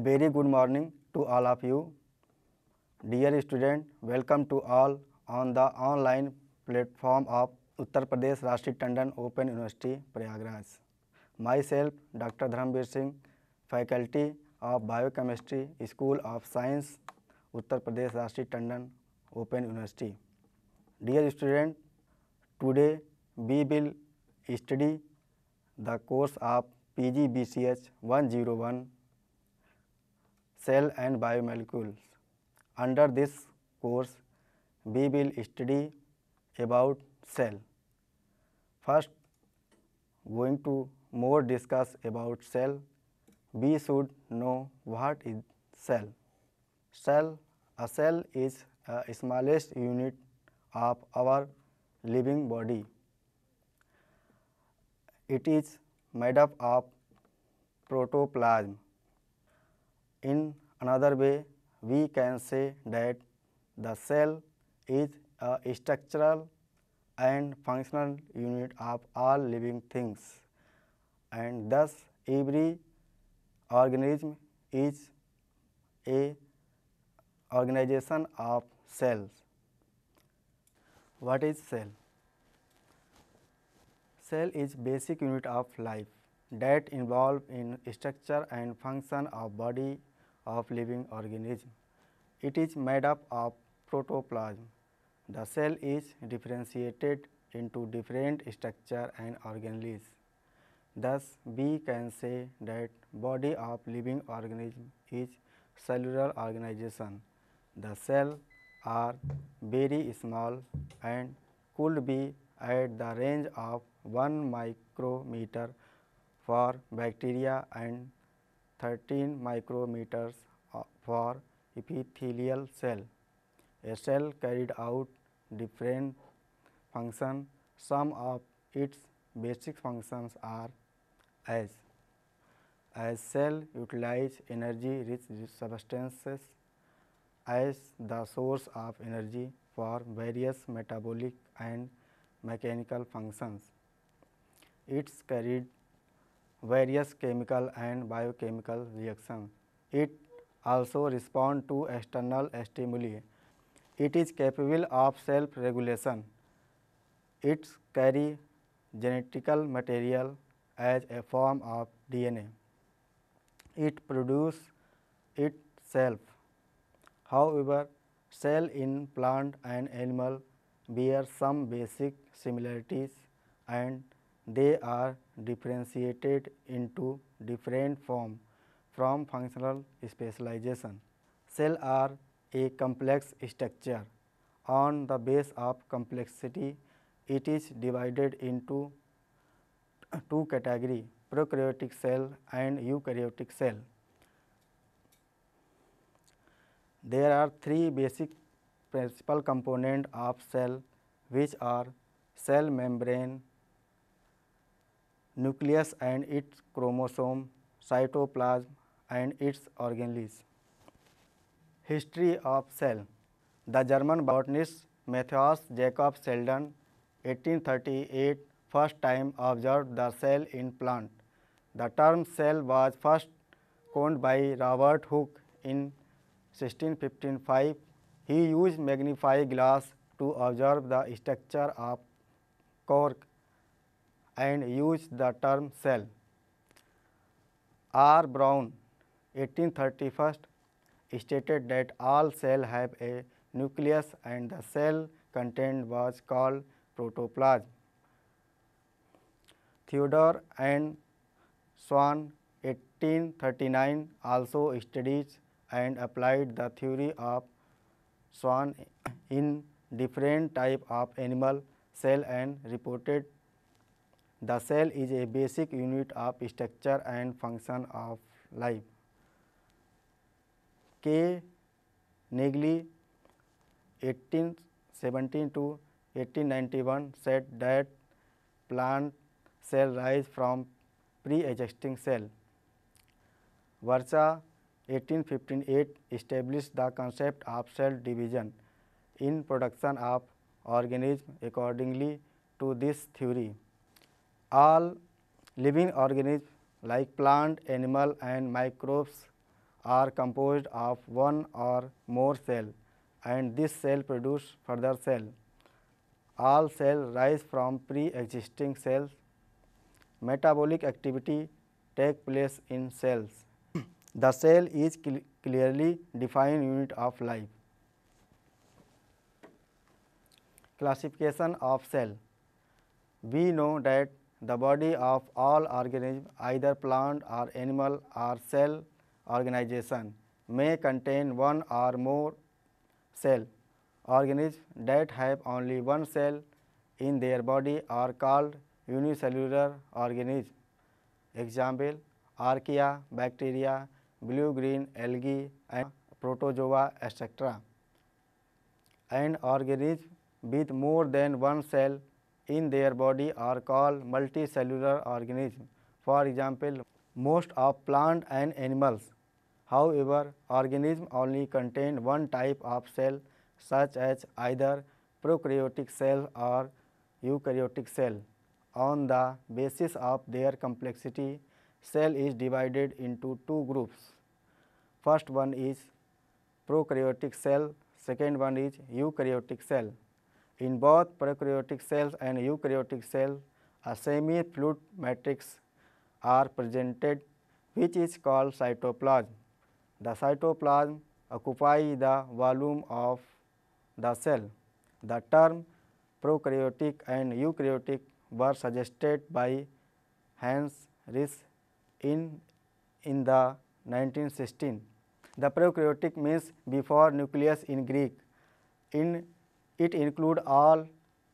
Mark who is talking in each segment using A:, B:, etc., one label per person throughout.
A: very good morning to all of you. Dear student, welcome to all on the online platform of Uttar Pradesh Rashtriya Tandon Open University, Prayagraj. Myself, Dr. Dharamveer Singh, Faculty of Biochemistry, School of Science, Uttar Pradesh Rashtriya Tandon Open University. Dear student, today we will study the course of PGBCH 101 Cell and Biomolecules. Under this course, we will study about cell. First, going to more discuss about cell, we should know what is cell. A cell is a smallest unit of our living body. It is made up of protoplasm. In another way, we can say that the cell is a structural and functional unit of all living things, and thus every organism is a organization of cells. What is cell? Cell is basic unit of life that involve in structure and function of body of living organism. It is made up of protoplasm. The cell is differentiated into different structure and organelles. Thus, we can say that body of living organism is cellular organization. The cells are very small and could be at the range of 1 micrometer for bacteria and 13 micrometers for epithelial cell. A cell carried out different functions. Some of its basic functions are as cell utilize energy rich substances as the source of energy for various metabolic and mechanical functions. It's carried various chemical and biochemical reactions. It also responds to external stimuli. It is capable of self-regulation. It carries genetical material as a form of DNA. It produces itself. However, cell in plant and animal bear some basic similarities, and they are differentiated into different forms from functional specialization. Cells are a complex structure. On the base of complexity, it is divided into two categories, prokaryotic cell and eukaryotic cell. There are three basic principal components of cell, which are cell membrane, nucleus and its chromosome, cytoplasm and its organelles. History of cell. The German botanist Matthias Jakob Selden 1838 first time observed the cell in plant. The term cell was first coined by Robert Hooke in 1655. He used magnifying glass to observe the structure of cork and used the term cell. R. Brown 1831 stated that all cells have a nucleus and the cell content was called protoplasm. Theodore and Swan 1839 also studied and applied the theory of Swan in different types of animal cell and reported the cell is a basic unit of structure and function of life. K. Negley 1817 to 1891 said that plant cell rise from pre-existing cell. Virchow 1858 established the concept of cell division in production of organisms accordingly to this theory. All living organisms like plant, animal and microbes are composed of one or more cell, and this cell produce further cell. All cells rise from pre-existing cells. Metabolic activity take place in cells. The cell is clearly defined unit of life. Classification of cell. We know that the body of all organisms, either plant or animal or cell organization, may contain one or more cell. Organisms that have only one cell in their body are called unicellular organisms. Example: archaea, bacteria, blue-green algae, and protozoa, etc. And organisms with more than one cell in their body are called multicellular organisms. For example, most of plant and animals. However, organisms only contain one type of cell, such as either prokaryotic cell or eukaryotic cell. On the basis of their complexity, cell is divided into two groups. First one is prokaryotic cell, second one is eukaryotic cell. In both prokaryotic cells and eukaryotic cells, a semi-fluid matrix are presented, which is called cytoplasm. The cytoplasm occupies the volume of the cell. The term prokaryotic and eukaryotic were suggested by Hans Risch in the 1916. The prokaryotic means before nucleus in Greek. It include all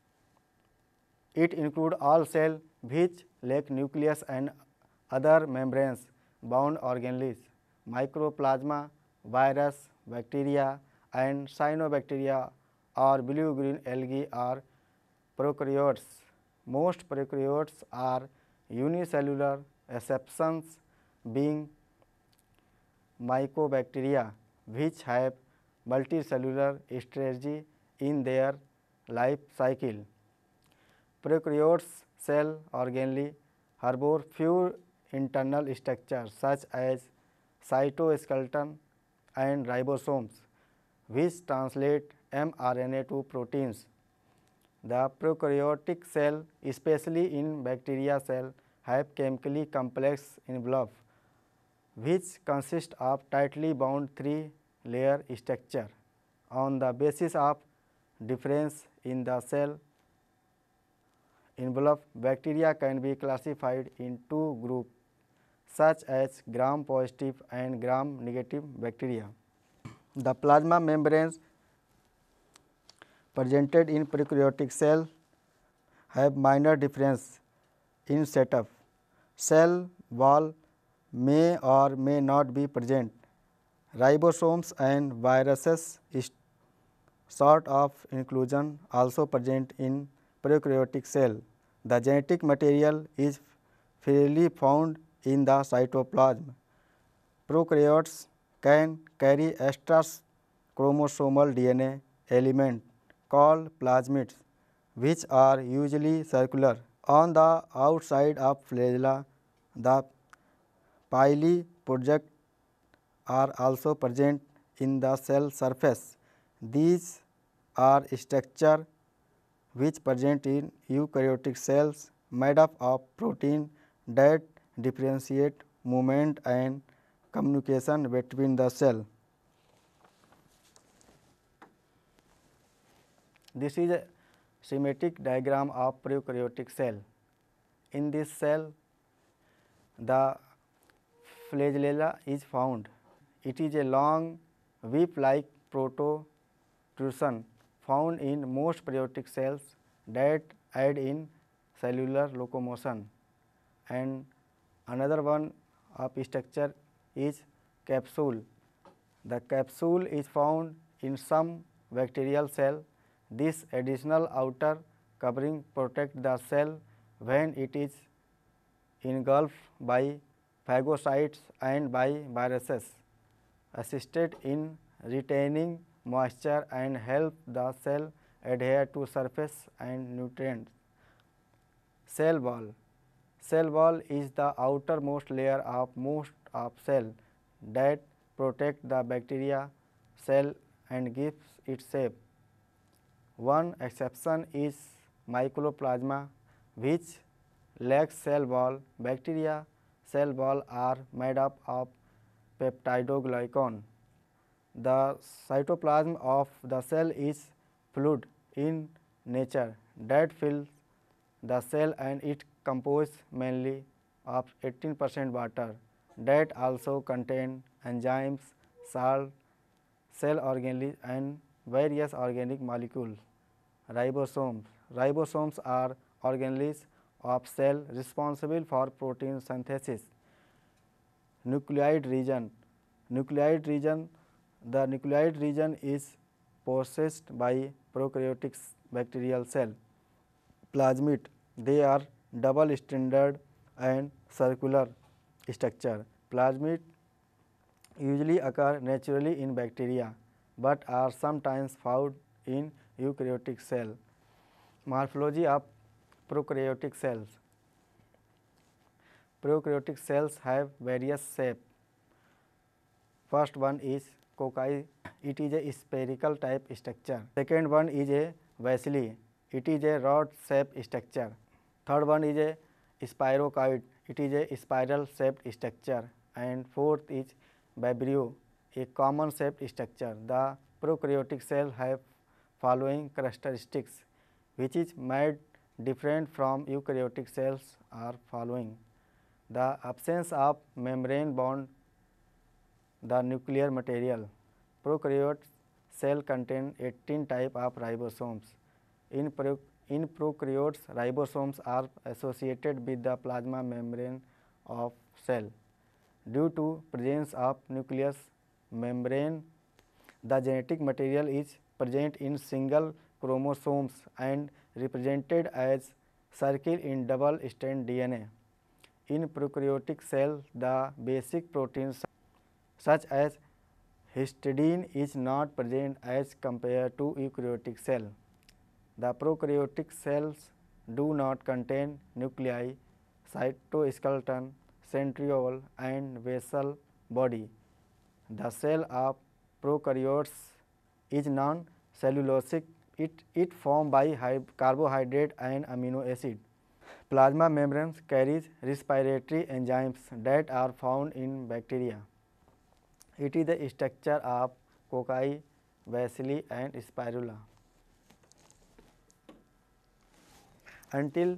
A: cells which lack nucleus and other membranes bound organelles. Mycoplasma, virus, bacteria, and cyanobacteria or blue-green algae are prokaryotes. Most prokaryotes are unicellular, exceptions being mycobacteria, which have multicellular strategy in their life cycle. Prokaryotes cell organelle harbor few internal structures such as cytoskeleton and ribosomes, which translate mRNA to proteins. The prokaryotic cell, especially in bacteria cell, have chemically complex envelope, which consist of tightly bound three-layer structure. On the basis of difference in the cell envelope, bacteria can be classified in two groups, such as gram-positive and gram-negative bacteria. The plasma membranes presented in prokaryotic cell have minor difference in setup. Cell wall may or may not be present. Ribosomes and viruses sort of inclusion also present in prokaryotic cell. The genetic material is freely found in the cytoplasm. Prokaryotes can carry extra chromosomal DNA element called plasmids, which are usually circular. On the outside of flagella, the pili project are also present in the cell surface. These are structure which present in eukaryotic cells made up of protein that differentiate movement and communication between the cell. This is a schematic diagram of prokaryotic cell. In this cell, the flagella is found. It is a long whip-like protrusion found in most prokaryotic cells that aid in cellular locomotion. And another one of structure is capsule. The capsule is found in some bacterial cell. This additional outer covering protects the cell when it is engulfed by phagocytes and by viruses, assisted in retaining moisture and help the cell adhere to surface and nutrients. Cell wall. Cell wall is the outermost layer of most of cell that protect the bacteria cell and gives it shape. One exception is Mycoplasma, which lacks cell wall. Bacteria cell wall are made up of peptidoglycan. The cytoplasm of the cell is fluid in nature that fills the cell, and it composed mainly of 18% water that also contain enzymes, salt, cell organelles and various organic molecules. Ribosomes. Ribosomes are organelles of cell responsible for protein synthesis. Nucleoid region. Nucleoid region. The nucleoid region is possessed by prokaryotic bacterial cell. Plasmid. They are double-stranded and circular structure. Plasmid usually occur naturally in bacteria but are sometimes found in eukaryotic cell. Morphology of prokaryotic cells. Prokaryotic cells have various shapes. First one is cocci. It is a spherical type structure. Second one is a bacilli. It is a rod shaped structure. Third one is a spirochoid. It is a spiral shaped structure. And fourth is vibrio, a common shaped structure. The prokaryotic cell have following characteristics which is made different from eukaryotic cells are following: the absence of membrane bound the nuclear material. Prokaryote cell contain 18 type of ribosomes. In prokaryotes, ribosomes are associated with the plasma membrane of cell. Due to presence of nucleus membrane, the genetic material is present in single chromosomes and represented as circle in double-strand DNA. In prokaryotic cell, the basic proteins such as histidine is not present as compared to eukaryotic cell. The prokaryotic cells do not contain nuclei, cytoskeleton, centriole and basal body. The cell of prokaryotes is non-cellulosic. It formed by carbohydrate and amino acid. Plasma membrane carries respiratory enzymes that are found in bacteria. It is the structure of cocci, bacilli and spirula. Until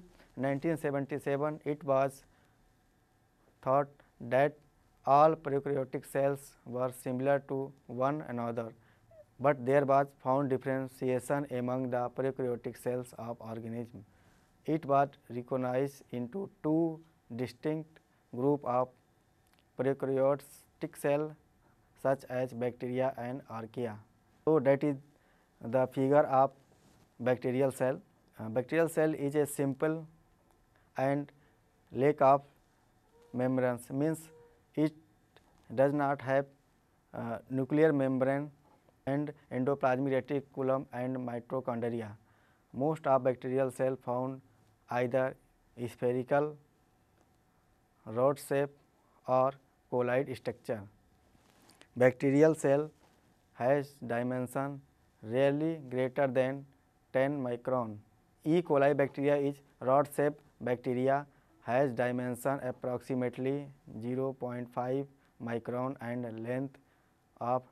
A: 1977, it was thought that all prokaryotic cells were similar to one another, but there was found differentiation among the prokaryotic cells of organisms. It was recognized into two distinct groups of prokaryotic cells such as bacteria and archaea. So that is the figure of bacterial cell. Bacterial cell is a simple and lack of membranes, means it does not have nuclear membrane and endoplasmic reticulum and mitochondria. Most of bacterial cells found either spherical, rod shape or colloid structure. Bacterial cell has dimension rarely greater than 10 micron. E. coli bacteria is rod-shaped bacteria, has dimension approximately 0.5 micron and length of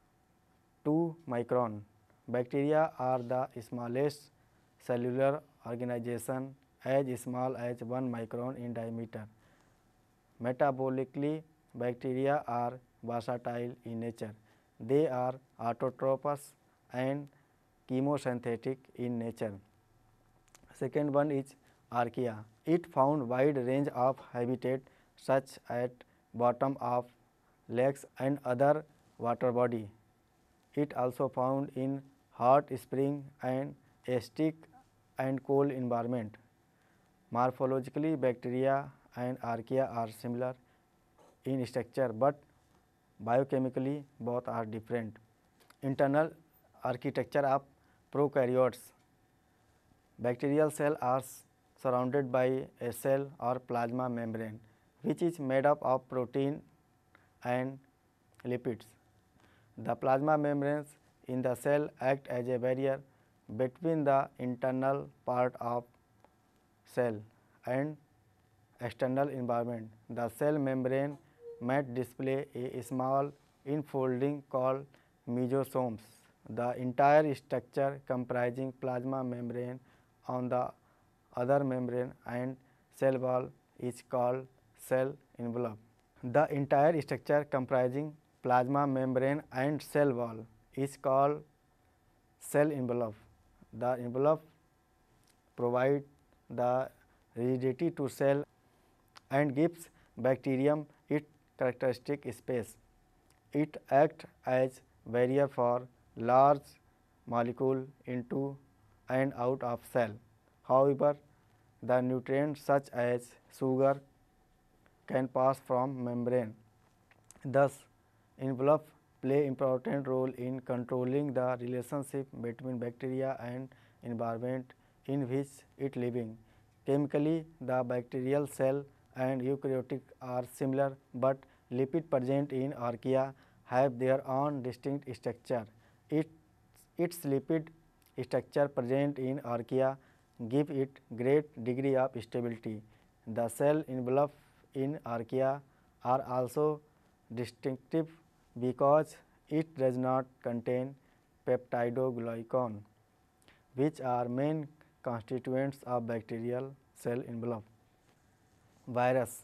A: 2 micron. Bacteria are the smallest cellular organization, as small as 1 micron in diameter. Metabolically, bacteria are versatile in nature. They are autotrophous and chemosynthetic in nature. Second one is archaea. It found wide range of habitat such at bottom of lakes and other water body. It also found in hot spring and acidic and cold environment. Morphologically, bacteria and archaea are similar in structure, but biochemically both are different. Internal architecture of prokaryotes. Bacterial cells are surrounded by a cell or plasma membrane which is made up of protein and lipids. The plasma membranes in the cell act as a barrier between the internal part of cell and external environment. The cell membrane might display a small infolding called mesosomes. The entire structure comprising plasma membrane on the other membrane and cell wall is called cell envelope. The entire structure comprising plasma membrane and cell wall is called cell envelope. The envelope provides the rigidity to cell and gives bacterium its characteristic space. It acts as barrier for large molecule into and out of cell. However, the nutrients such as sugar can pass from membrane. Thus, envelope play important role in controlling the relationship between bacteria and environment in which it living. Chemically, the bacterial cell and eukaryotic are similar, but lipid present in archaea have their own distinct structure. Its lipid structure present in archaea give it great degree of stability. The cell envelope in archaea are also distinctive because it does not contain peptidoglycan, which are main constituents of bacterial cell envelope. Virus.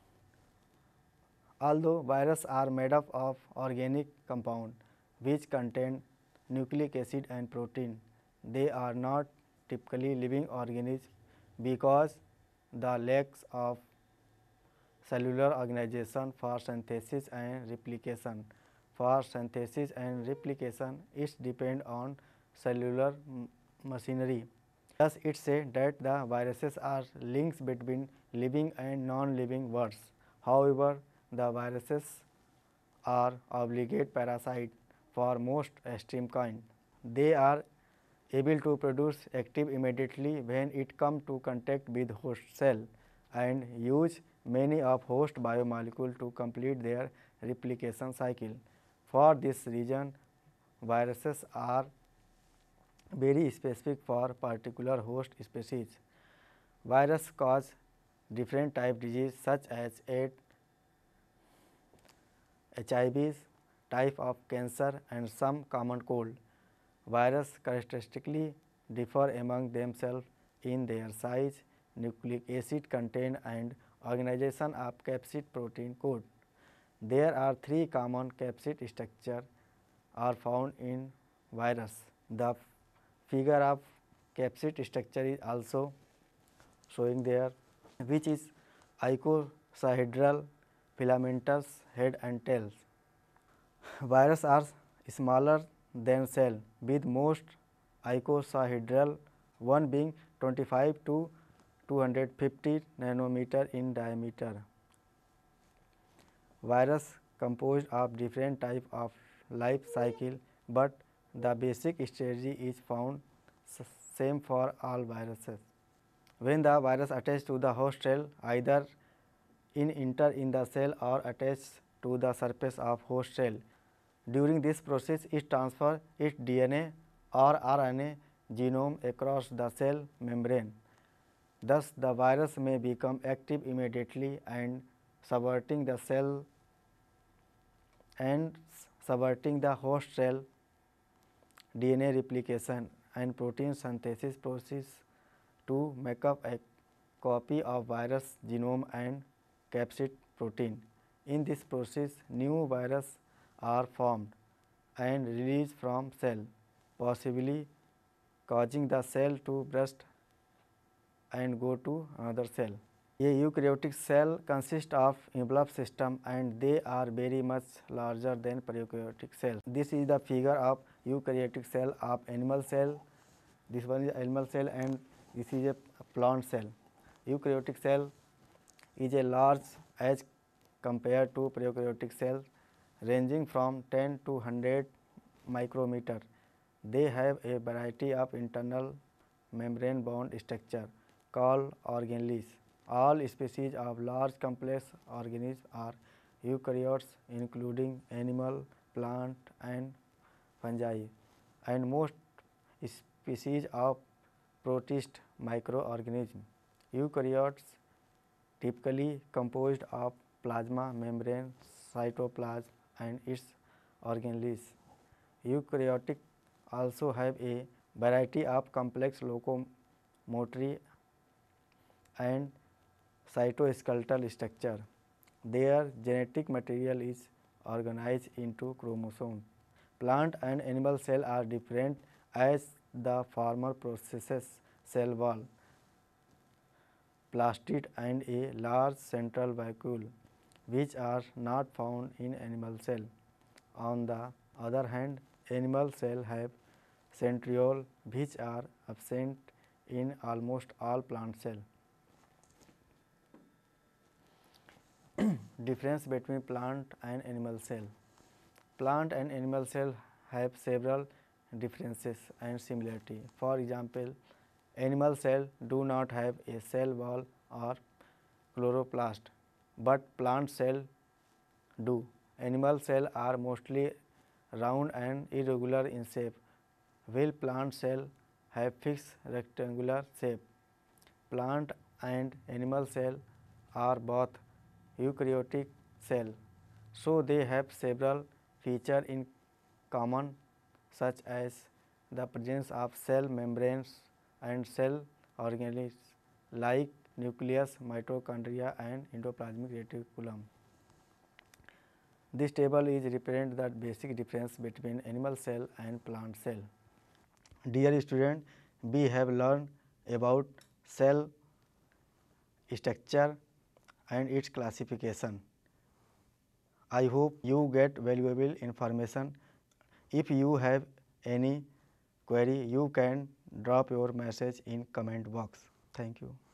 A: Although viruses are made up of organic compound which contain nucleic acid and protein, they are not typically living organisms because the lack of cellular organization for synthesis and replication. For synthesis and replication, it depends on cellular machinery. Thus, it is said that the viruses are links between living and non-living worlds. However, the viruses are obligate parasites for most extreme kind. They are able to produce active immediately when it comes to contact with host cell and use many of host biomolecules to complete their replication cycle. For this reason, viruses are very specific for particular host species. Virus cause different type disease such as AIDS, HIVs, type of cancer and some common cold. Virus characteristically differ among themselves in their size, nucleic acid content and organization of capsid protein code. There are three common capsid structures are found in virus. The figure of capsid structure is also showing there, which is icosahedral, filamentous head and tails. Viruses are smaller than cell, with most icosahedral one being 25 to 250 nanometer in diameter. Virus composed of different type of life cycle, but the basic strategy is found same for all viruses. When the virus attaches to the host cell, either enter in the cell or attach to the surface of host cell. During this process, it transfers its DNA or RNA genome across the cell membrane. Thus, the virus may become active immediately and subverting the cell and subverting the host cell DNA replication and protein synthesis process to make up a copy of virus genome and capsid protein. In this process, new viruses are formed and released from cell, possibly causing the cell to burst and go to another cell. A eukaryotic cell consists of envelope system and they are very much larger than prokaryotic cells. This is the figure of eukaryotic cell of animal cell. This one is animal cell and this is a plant cell. Eukaryotic cell is a large as compared to prokaryotic cell, ranging from 10 to 100 micrometer. They have a variety of internal membrane bound structure called organelles. All species of large complex organisms are eukaryotes including animal, plant and fungi, and most species of protist microorganisms. Eukaryotes typically composed of plasma membrane, cytoplasm and its organelles. Eukaryotic also have a variety of complex locomotory and cytoskeletal structure. Their genetic material is organized into chromosomes. Plant and animal cells are different as the former possesses cell wall, plastid and a large central vacuole, which are not found in animal cell. On the other hand, animal cells have centrioles which are absent in almost all plant cells. Difference between plant and animal cell. Plant and animal cell have several differences and similarity. For example, animal cells do not have a cell wall or chloroplast, but plant cells do. Animal cells are mostly round and irregular in shape, while plant cells have fixed rectangular shape. Plant and animal cells are both eukaryotic cells, so they have several features in common, such as the presence of cell membranes and cell organelles like nucleus, mitochondria and endoplasmic reticulum. This table is represent the basic difference between animal cell and plant cell. Dear student, we have learned about cell structure and its classification. I hope you get valuable information. If you have any query, you can drop your message in comment box. Thank you.